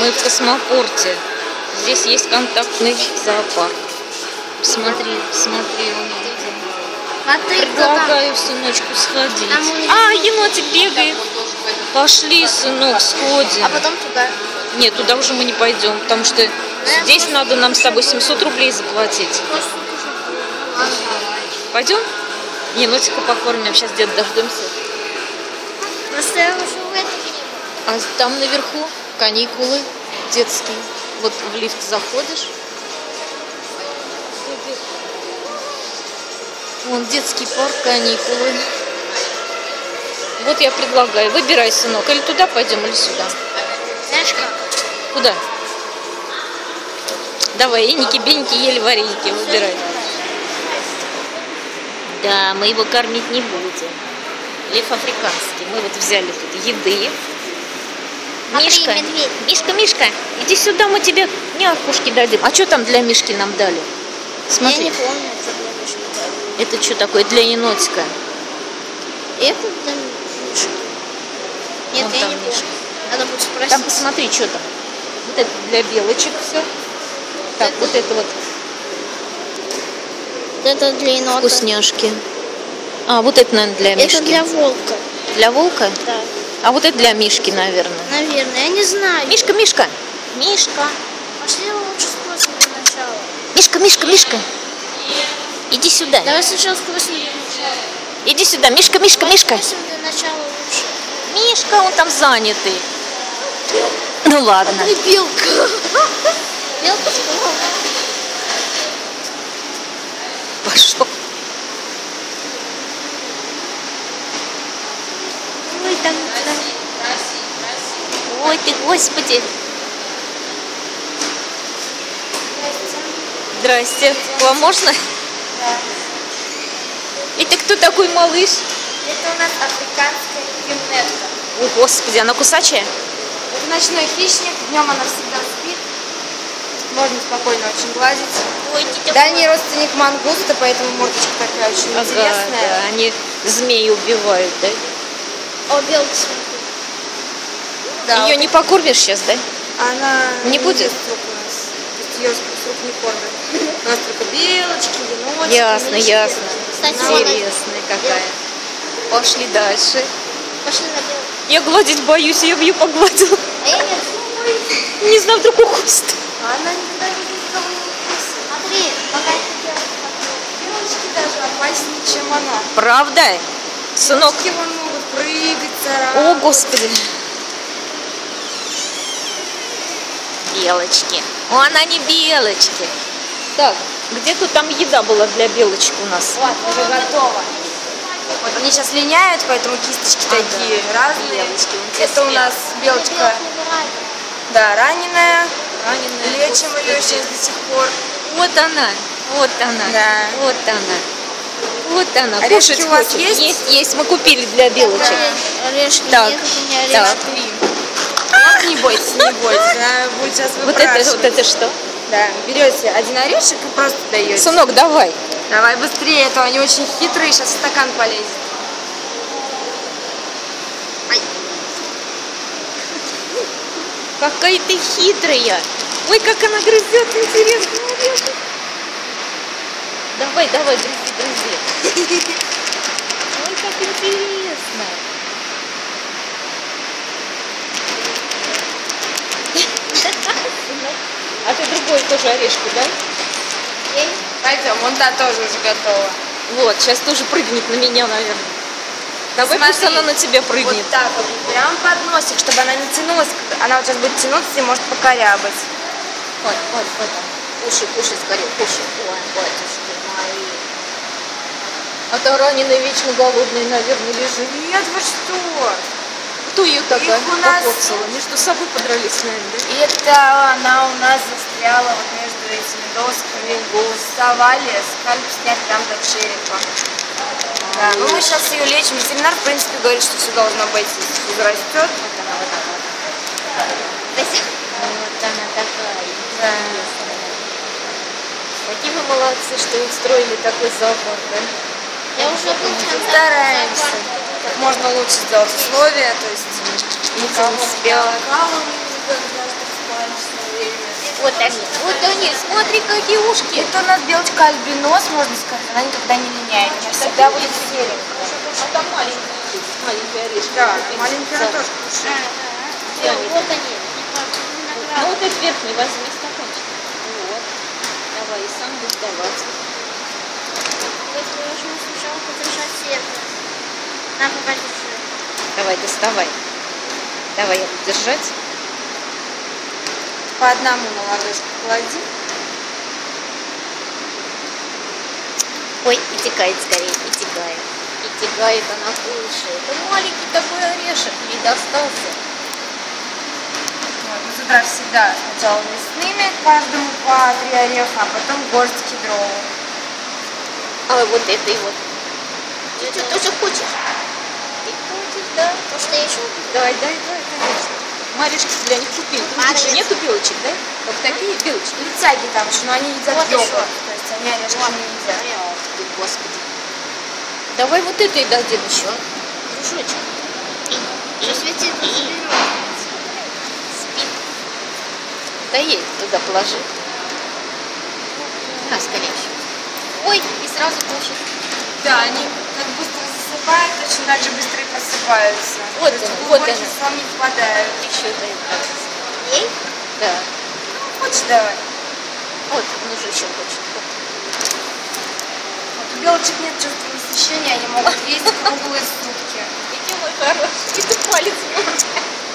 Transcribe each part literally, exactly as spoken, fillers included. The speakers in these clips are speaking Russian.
Мы в космопорте. Здесь есть контактный зоопарк. Смотри, смотри, он виден. Смотри, предлагаю сыночку сходить. А, енотик бегает. Пошли, сынок, сходим. А потом туда. Нет, туда уже мы не пойдем, потому что здесь надо нам с тобой семьсот рублей заплатить. Пойдем? Енотика покормим, сейчас где-то дождемся. А там наверху каникулы детские. Вот в лифт заходишь. Вон детский парк, каникулы. Вот я предлагаю, выбирай, сынок, или туда пойдем, или сюда. Знаешь как? Куда? Давай, эники-беники, ели вареники, выбирай. Да, мы его кормить не будем. Лев африканский. Мы вот взяли тут еды. Смотри, Мишка, медведь. Мишка, Мишка, иди сюда, мы тебе мякушки дадим. А что там для Мишки нам дали? Смотри. Я не помню, что для Мишки дали. Это что такое для енотика? Это для Мишки. Нет, Вон я там не помню. Мишка. Надо будет спросить. Там посмотри, что там. Вот это для белочек все. Так, Это- вот это вот Это для енота. вкусняшки. А, вот это, наверное, для Мишки. Это для волка. Для волка? Да. А вот это для Мишки, наверное. Наверное, я не знаю. Мишка, Мишка. Мишка. Пошли лучше спросим для начала. Мишка, Мишка, Мишка. Иди сюда. Давай сначала спросим для начала. Иди сюда. Мишка, Мишка, Мишка. Спросим для начала лучше. Мишка, он там занятый. Ну ладно. И белка. Белка сказала. Пошел. Ой, там, там. Ой, ты, Господи. Здрасте. Вам можно? Да. Это кто такой малыш? Это у нас африканская гимнетка. О, Господи, она кусачая? Это ночной хищник, днем она всегда спит. Можно спокойно очень гладить. Ой, тетя Дальний родственник мангуста, поэтому мордочка такая очень Ага, интересная. да, они змеи убивают, да? О, белка, смотри. Да, Ее вот не покормишь сейчас, да? Она Не будет? ест рук у нас. То есть ее с рук не кормят. У нас только белочки, енотики, Ясно, мишки. ясно. Кстати, вон она. Интересная какая. Пошли дальше. Пошли на белку. Я гладить боюсь, я бы ее погладила. А я нет. Не знаю, вдруг укусит. Она никогда никого не укусит. Смотри, пока ты делаешь. Белочки даже опаснее, чем она. Правда? Сынок. Белочки вон могут прыгать, царапать. О, Господи. Белочки. О, она не белочки. Так, где тут там еда была для белочек у нас? Вот, уже готово. Вот они сейчас линяют, поэтому кисточки Ага. такие разные. Белочки, вон те Это у сверху. нас белочка, да, раненая. Раненая. Лечим ее сейчас до сих пор. Вот она, вот она, Да. вот она. Вот она. Орешки Кушать у вас хочет. есть? Есть, есть. Мы купили для белочек. Орешки Так, нет, у меня так. орешки. Вот не бойтесь, не бойтесь. Она будет сейчас Вот это, выпрашивать. вот это что? Да, берете один орешек и просто даете. Сынок, давай. Давай быстрее, а то они очень хитрые, сейчас в стакан полезет. Какая ты хитрая. Ой, как она грызет, интересно. Давай, давай, грызи, грызи. Ой, как интересно. А ты другой тоже орешку, да? Пойдем, вон та тоже уже готова. Вот, сейчас тоже прыгнет на меня, наверное. Давай, пусть Смотри, она на тебя прыгнет. Вот так вот, прям под носик, чтобы она не тянулась. Она вот сейчас будет тянуться и может покорябать. Вот, вот, вот. Кушай, кушай скорее, кушай. Ой, батюшки мои. А та раненая вечно голодная, наверное, лежит. Нет, вы что? Кто ее такая Их у нас- покоцала? Между собой подрались, наверное, да? И это она у нас застряла вот между этими досками. Вставали, скальп снять прям до черепа. Да, ну мы сейчас ее лечим. Ветеринар, в принципе, говорит, что все должно быть, если возрастет. Вот она, вот она. Спасибо. Вот она такая. Да. Интересная. Какие вы молодцы, что устроили такой зоопарк, да? Я уже получила. Стараемся. Как можно лучше сделать условия, то есть никого не спят. не Вот они, вот они, смотри, какие ушки. Это у нас белочка альбинос, можно сказать, она никогда не линяет, она всегда будет серенькая. А там маленькие, маленькие орешки. Да, маленькие она тоже кушает. Где они? Вот они. Ну вот этот верхний возьми стаканчик. Вот. Давай, и сам будешь давать. Вот мы можем сначала подержать это. На, пока держи. Давай, доставай. Давай я буду держать. По одному на ладошку клади. Ой, и текает скорее, и текает. И текает, она кушает. Это маленький такой орешек, ей достался. Вот, ну, туда всегда сначала мясными, каждому по три ореха, а потом горсть кедровых. А вот это и вот. Ты что, тоже хочешь? Ты хочешь, да? То, что я еще Дай, дай, дай, конечно. Маришки для них купили. Тут Молодец. же нету белочек, да? Вот такие белочки. Летяги там еще, но они едят Вот йогурт. еще. То есть они орешки не едят. Ах ты, Господи. Давай вот это и дадим еще, а? Дружочек. сейчас ведь это заберем. Спит. Да ей туда положи. На, скорее. Ой, и сразу хочет. Да, они как быстро засыпают, точно так же быстро и просыпаются. Вот То есть он, в вот глубокий он. сон не впадают. Еще дай. Ей? Да. Хочешь, давай. Вот, он уже еще хочет. Вот. Вот у белочек нет чувства насыщения, они могут есть круглые сутки. Иди, мой хороший, и ты палец мой.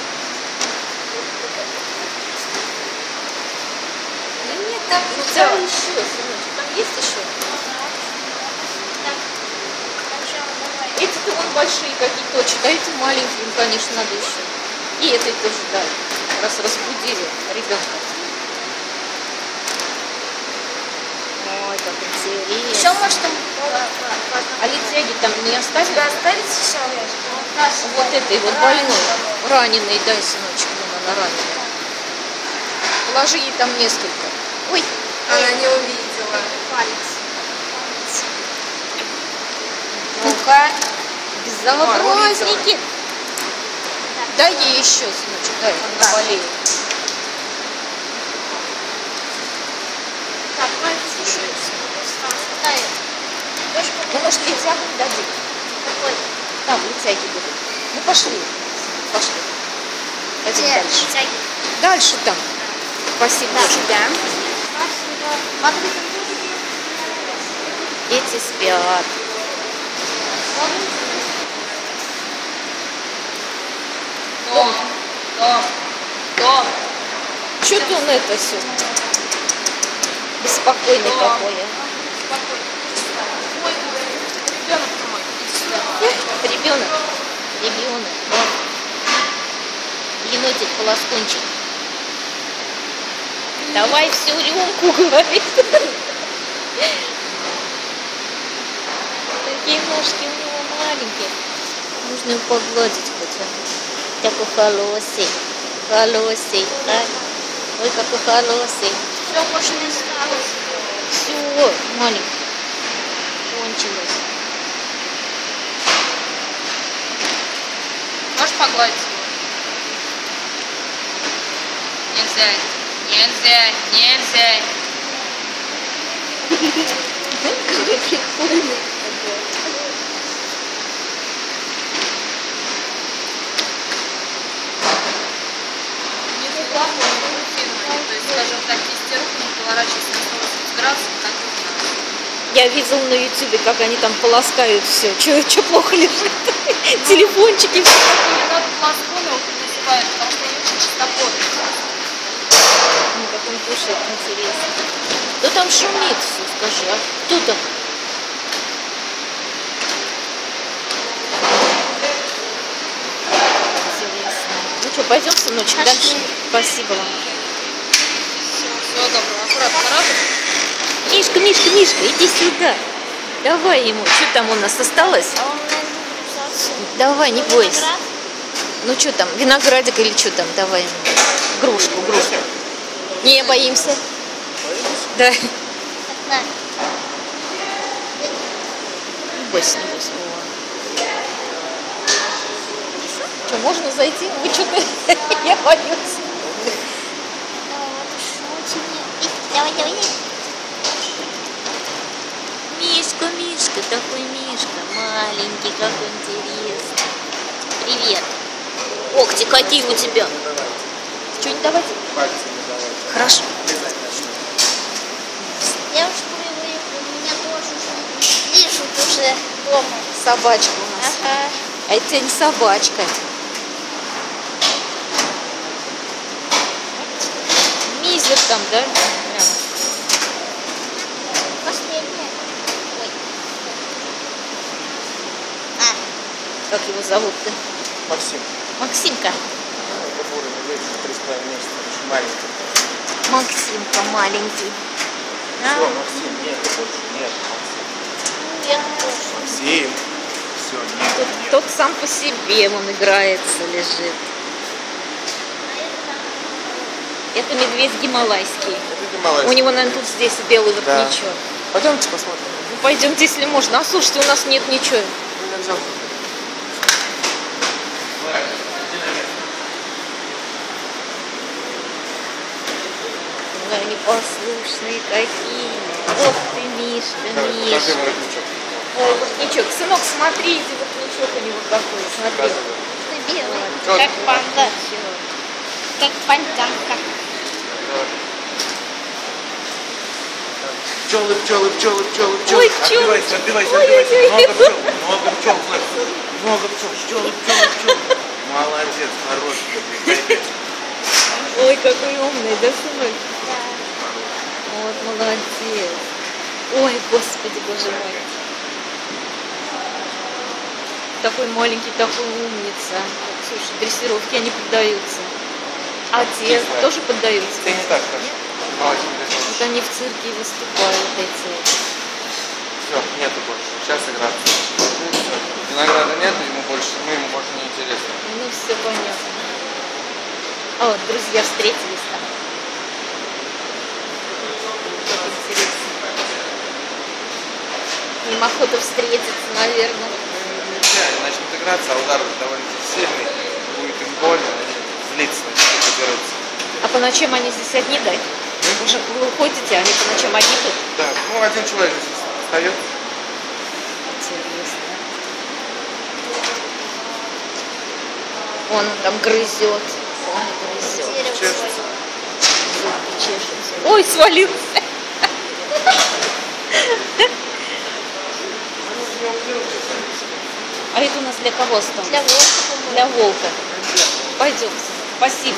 Да нет, там ну, Всё. дай еще, сыночек, там есть еще? Так. Сначала давай. Эти-то вон большие какие-то очень, а эти маленькие, им, конечно, надо еще. И этой тоже дай, раз разбудили ребенка. Ой, как интересно. Еще, может, там по- по- по одному. А летяги там не У оставили? тебя остались еще орешки? Вот этой вот больной, раненый, дай, сыночек, вон она раненая. Положи ей там несколько. Ой, Она не увидела. Палец. Ну-ка. безобразники. Дай ей еще, сыночек, дай, она Так. болеет. Так, палец еще остался. Дай. Дочка, Ну, может, летягу дадим? какой? Там летяги будут. Ну, пошли. Пошли. Пойдем Где? дальше. Тяги. Дальше там. Спасибо. Да. Дочка. Спасибо. Смотри, там тоже есть. Эти спят. Дом. Дом. Дом. Что-то он это все. Беспокойный Да. какой. а. Ой, ребенок мой. Иди сюда. Ребенок. Ребенок. Да. Енотик полоскунчик. Давай всю рюмку, говорит. Такие ножки у него маленькие. Нужно его погладить хоть. Такой холосый. Холосый. А? Ой, какой холосый. Все, больше не осталось. Все, маленький. Кончилось. Можешь погладить его? Нельзя. Нельзя. Нельзя. Какой прикольный. Не глубоко, не рутинно. То есть, скажем так, кисти рук не поворачиваются на сто восемьдесят градусов, как и у нас. Я видел на ютубе, как они там полоскают все. Че плохо лежит? Телефончики. всё. Не надо плоском его приносить, потому что они очень чистоплотные. Ну, как он кушает, интересно. Да там шумит все, скажи. А кто там? Интересно. Ну что, пойдем, сыночек, Пошли. дальше? Спасибо вам. Всего доброго. Аккуратно, раз. Мишка, Мишка, Мишка, иди сюда. Давай ему. Что там у нас осталось? А он, наверное, будет писаться. Давай, не бойся. Виноград? Ну что там, виноградик или что там? Давай ему. Грушку, грушку. Не боимся. Да. Так, на. Не бойся, не бойся. Что, можно зайти? Вы что-то... Я боюсь. Да, вот еще у тебя. давай. Мишка, Мишка, такой Мишка, маленький, какой интересный. Привет. Когти какие у тебя? Что не давать? Хорошо. Я уж привык, у меня тоже уже лежит уже дома. Собачка у нас. Ага. А это не собачка. Мизер там, да? Прям. Последняя. Ой. А, Как его зовут-то? Максим. Максимка. Который медведь три с половиной месяца, очень маленький. Максимка маленький. А? Все, Максим, нет, больше нет, Максим. нет тоже. Максим. Все, нет, Тот, нет. тот сам по себе, он играется, лежит. Это медведь гималайский. Это гималайский. У него, наверное, тут здесь белый Да. воротничок. Пойдемте посмотрим. Ну, пойдемте, если можно. А слушайте, у нас нет ничего. Ну, я взял. Ой, они послушные какие. Ох ты, Мишка, Давай, покажи Мишка. воротничок. Ой, воротничок. Сынок, смотрите, воротничок у него какой. Смотри. Показывай. Ты белый, Как как панда, Воротничок. как панданка. Пчелы, пчелы, пчелы, пчелы, пчелы. Ой, пчелы. Отбивайся, отбивайся, Ой, отбивайся. ой, ой. Много пчел, много пчел, Флэп. Много пчел, пчелы, пчелы, пчелы. Молодец, хороший. Молодец. Ой, какой умный, да, сынок? Да. Вот, молодец. Ой, господи, боже мой. Такой маленький, такой умница. Слушай, дрессировки они поддаются. А те Кислая. тоже поддаются? Ты не так хорошо. Молодец, молодец. Вот они в цирке и выступают эти. Все, нету больше. Сейчас играться. Винограда нет, ему больше, ну, ему больше не интересно. Ну, все понятно. А вот друзья встретились там. Как интересно. Им охота встретиться, наверное. Нельзя, они начнут играться, а удар довольно сильный. Будет им больно, они злиться начнут, поберутся. А по ночам они здесь одни, да? Вы же вы уходите, они по ночам одни тут? Да, ну один человек здесь остается. Интересно. Вон он там грызет. Он грызет. Дерево Чешется. свое. Зубки чешутся. Ой, свалился. А это у нас для кого осталось? Для волка, по-моему. Для волка. Пойдемте. Спасибо.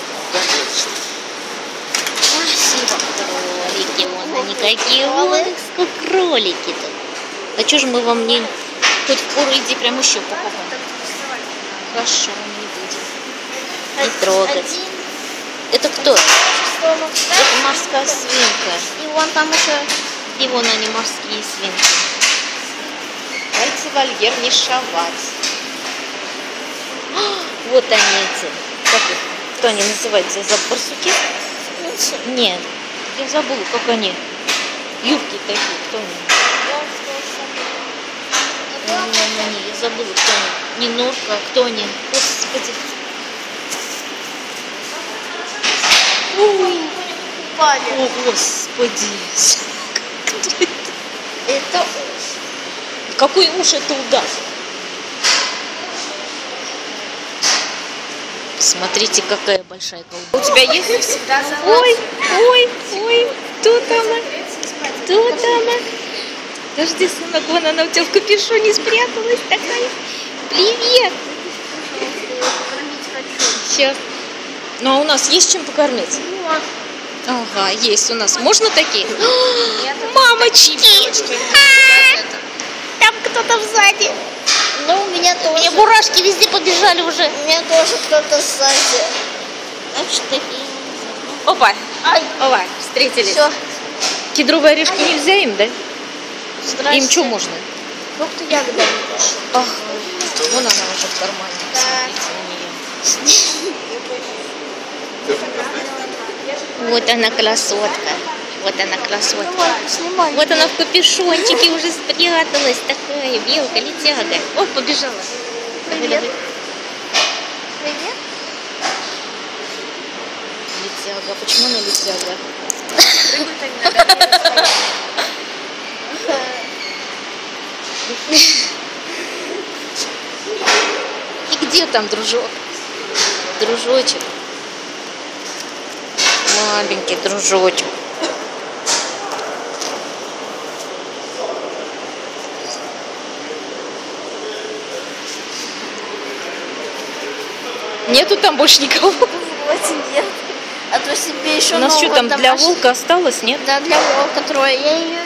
Спасибо. Кролики, вон они какие. Ой, сколько кролики-то. А что же мы вам не... Хоть в пору иди прямо еще покупаем. Хорошо, не будем. Не трогать. Один, Это кто? шестого, Это морская свинка. и вон там еще И вон они, морские свинки. Дайте вольер не шавать. А, вот они эти. Как их? Кто они называются? За барсуки? Нет. Я забыла, как они. Юбки такие. Кто они? Не, не, не, я забыла, кто они. Не норка, а кто они? Господи. Ой. упали. О, господи. Кто это? Это Какой уж это удар? Смотрите, какая большая колба. У тебя есть? всегда Ой, ой, ой, тут она, тут она. Подожди, сынок, вон она у тебя в капюшоне спряталась такая. Привет. кормить хочу. Сейчас. Ну, а у нас есть чем покормить? Вот. Ага, есть у нас. Можно такие? Нет, Мамочки! А, там кто-то сзади. Ну, у меня У меня тоже. мурашки везде побежали уже. У меня тоже кто-то сзади. Значит, такие. Опа, Ай, опа, встретились. все. Кедровые орешки нельзя им, да? Здрасте. Им что можно? Фрукты, ягоды. Ах, вон она уже в кармане. Да. Смотрите на нее. Вот она красотка. Вот она красотка. Снимай. Вот она в капюшончике уже спряталась. Такая белка, летяга. Ой, побежала. Давай, Привет. давай. Привет. Лицо лисяга. Почему она лисяга? Прыгают они на горбе. И где там дружок? Дружочек. Маленький дружочек. Нету там больше никого? Вот нет. А то себе еще У нас что там для домашний- волка осталось, нет? Да, для волка трое. Я ее...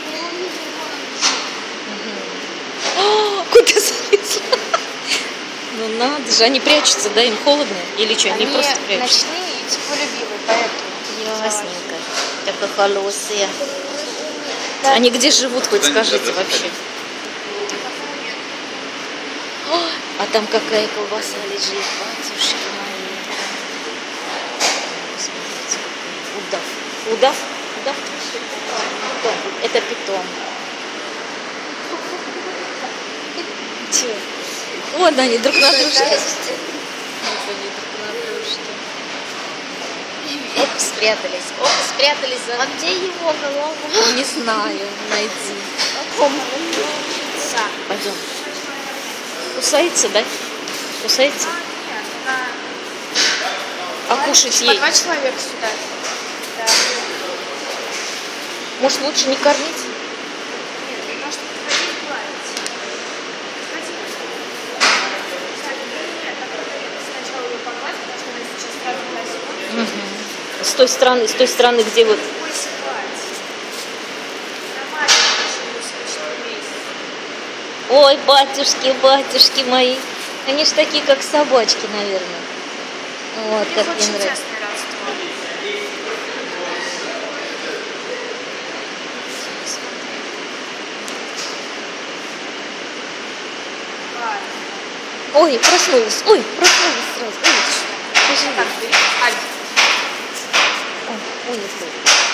О, куда залезла? Ну надо же, они прячутся, да? Им холодно? Или что, они, просто прячутся? ночные и теплолюбивые, поэтому. Ясненько. Так холосые. Они где живут, хоть Да не скажите надо вообще? заходить. О, а там какая колбаса лежит, батюшки мои. Смотрите, какой удав. Удав? Удав? Питон. Это питон. Чего? Вон они друг на дружке. Вот они друг на дружке. Оп, спрятались. Оп, спрятались за... А где его голова? Ну, не знаю, найди. Пойдем. Кусается, да? Кусается? Нет, она... А кушать По ей? два человека сюда. Да. Может, лучше не кормить? Нет, может ходить плавать. Ходить. Нет, так сначала ее погладь, потому что она сейчас сразу туда Угу. С той стороны, с той стороны, где вот... Ой, спать. Нормально, еще скучный месяц. Ой, батюшки, батюшки мои. Они ж такие, как собачки, наверное. Вот, У как них мне очень нравится. тесное родство. Ладно. Ой, проснулась. Ой, проснулась сразу. Ой, пожалуйста. Так, бери. Альф. Ой, ой, не стоит.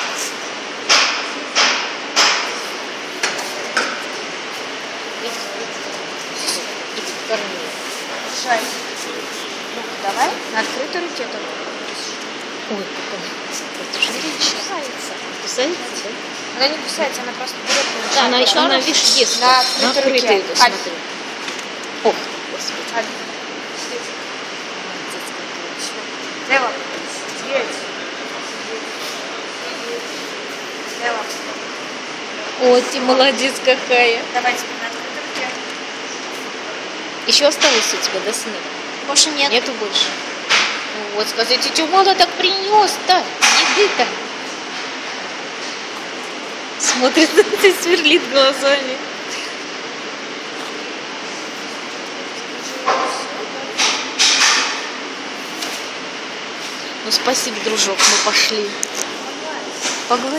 Иди, корми. Жай. Ну-ка, давай. На открытой руке только. Ой, как она. Батюшки. Кусается. Кусается, да? Она не кусается, она просто берет и Да, она начинает. еще, она, видишь, ест. На открытой открытой руке. это, Альф. смотри. Ох, господи. Альф. Сидеть. Лево. Сидеть. Лево. Ой, ты молодец какая. Давай теперь на открытой руке. Еще осталось у тебя, да, сынок? Больше нет. Нету больше. Вот, скажите, что мало так принес-то? Еды-то. Смотрит, ты сверлит глазами. Ну, спасибо, дружок, мы пошли. Погладь.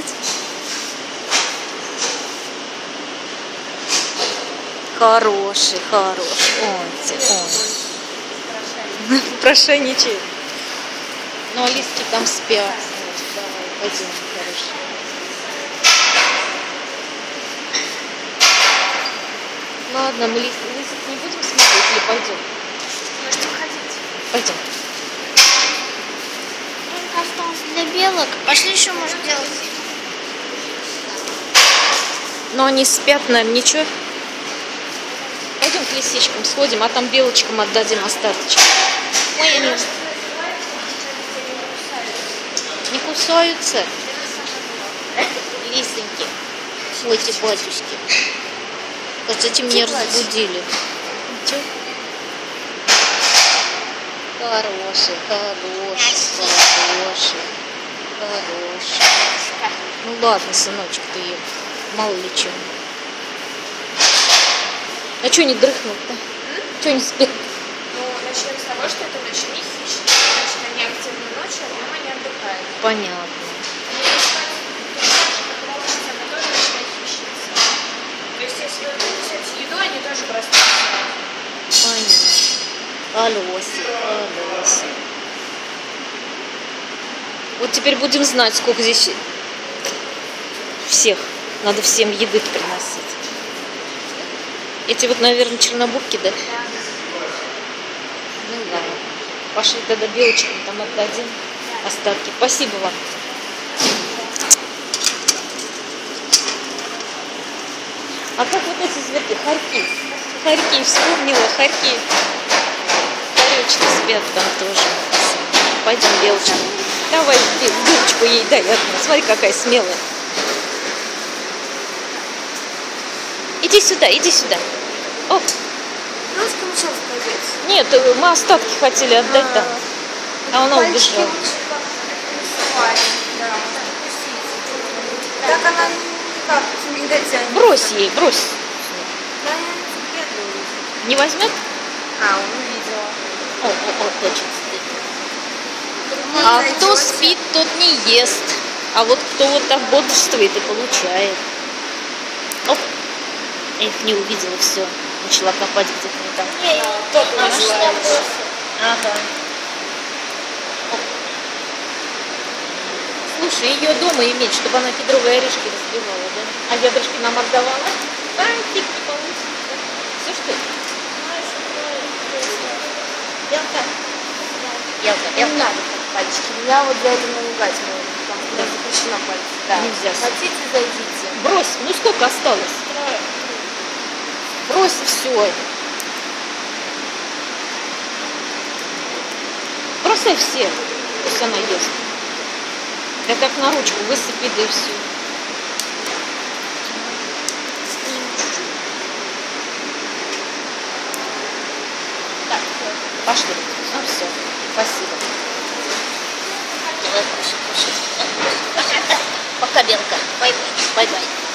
Хороший, хороший. Он, те- он. Прошайничает. Ну, а листки там спят. Вот, давай, пойдем, хороший. Ладно, мы лист, листик не будем смотреть или пойдем? Можете уходить. Пойдем. Только осталось для белок. Пошли еще, может, делать. Но они спят, наверное, ничего. Пойдем к лисичкам сходим, а там белочкам отдадим остаточки. Ой, они не кусаются. Лисеньки. Ой, эти батюшки. Кстати, меня разбудили. Ничего? Хороший, хороший, хороший, хороший. Ну ладно, сыночек, ты ее мало ли чего. А что не дрыхнут-то? Что не спят? Ну, начнем с того, что это ночные хищники. Значит, они активны ночью, а днем они отдыхают. Понятно. Они не спать так же, как лошадь, она тоже ночная хищница. То есть, если вы принесете еду, они тоже проснутся. Понятно. Алоси, алоси. Вот теперь будем знать, сколько здесь всех. Надо всем еды приносить. Эти вот, наверное, чернобурки, да? Ну ладно. Пошли тогда белочкам там отдадим. остатки. Спасибо вам. А как вот эти зверки? Хорьки. Хорьки. Вспомнила хорьки. Хоречки спят там тоже. Пойдем, белочка. Давай дырочку ей дай одну. Смотри, какая смелая. Иди сюда, иди сюда. О. Ручка мешал сказать. Нет, мы остатки хотели отдать там. А она убежала. Так она никак не дотянет. Брось ей, брось. Да, я не думаю. Не возьмет? А, он увидела. О, о, о, хочет спит. А кто спит, тот не ест. А вот кто вот так бодрствует и получает. Оп. Эх, не увидела, все. Начала копать где-то не там. Не, Только она не меня желает. бросила. Ага. Оп. Слушай, ее дома иметь, чтобы она кедровые орешки разбивала, да? А ядрышки нам отдавала? А, фиг не получится. Все что ли? Белка. Белка, Не белка. надо так пальчики. Меня вот для этого наругать можно. Там куда запрещено пальцы. Да. Нельзя. Хотите, зайдите. Брось, ну сколько осталось? Брось все. Бросай все, пусть она ест. Да как на ручку высыпи, да и все. Так, пошли. Ну все, спасибо. Давай, кушай, кушай. Пока, Белка. Бай-бай. Бай-бай.